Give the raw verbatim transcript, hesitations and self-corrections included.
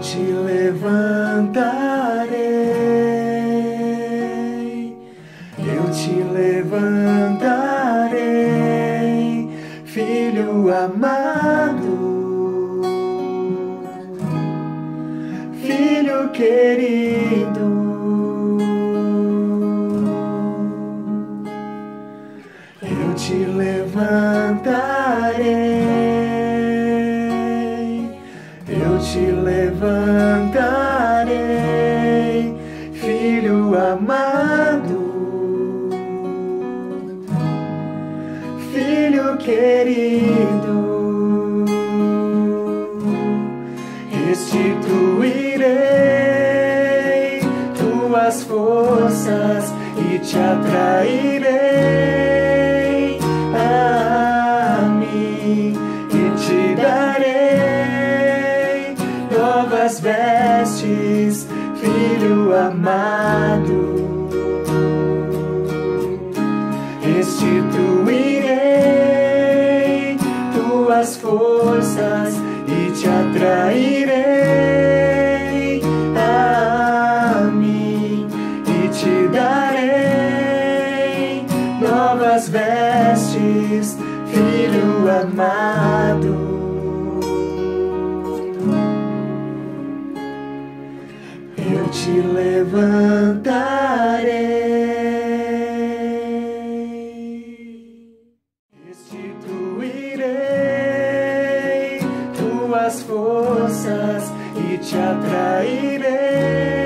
te levantarei, eu te levantarei, filho amado, filho querido. Eu te levantarei, eu te levantarei, filho amado, filho querido. Restituirei tuas forças e te atrairei a mim e te darei novas vestes, filho amado. Restituirei tuas forças e te atrairei a mim e te darei novas vestes, filho amado. Eu te levantarei, restituirei tuas forças e te atrairei